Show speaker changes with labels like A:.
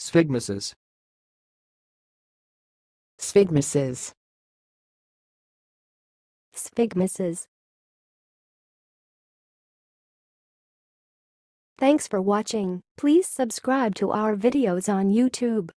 A: Sphygmuses.
B: Sphygmuses.
C: Sphygmuses. Thanks for watching. Please subscribe to our videos on YouTube.